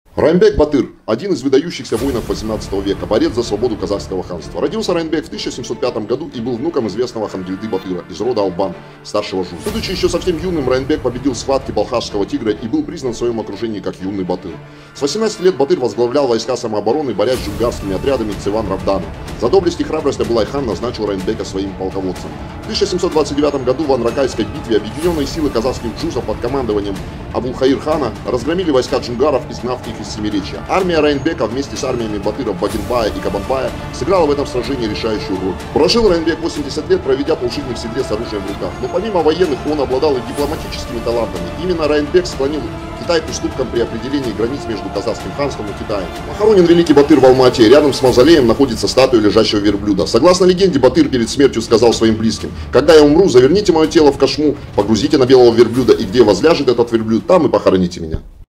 Райымбек Батыр – один из выдающихся воинов 18 века, борец за свободу казахского ханства. Родился Райымбек в 1705 году и был внуком известного Хангилды Батыра из рода Албан, старшего Жу. Будучи еще совсем юным, Райымбек победил в схватке Балхашского тигра и был признан в своем окружении как юный Батыр. С 18 лет Батыр возглавлял войска самообороны, борясь с джунгарскими отрядами Цеван Равдана. За доблесть и храбрость Абылай-хан назначил Райымбека своим полководцем. В 1729 году в Анракайской битве объединенные силы казахских джузов под командованием Абулхаир-хана разгромили войска джунгаров, изгнав их из Семиречья. Армия Райымбека вместе с армиями Батыров Багинбая и Кабанбая сыграла в этом сражении решающую роль. Прожил Райымбек 80 лет, проведя полжизни в седле с оружием в руках. Но помимо военных он обладал и дипломатическими талантами. Именно Райымбек склонил Китай к уступкам при определении границ между казахским ханством и Китаем. Похоронен великий Батыр в Алма-Ате. Рядом с мавзолеем находится статуя лежащего верблюда. Согласно легенде, Батыр перед смертью сказал своим близким: «Когда я умру, заверните мое тело в кошму, погрузите на белого верблюда, и где возляжет этот верблюд, там и похороните меня».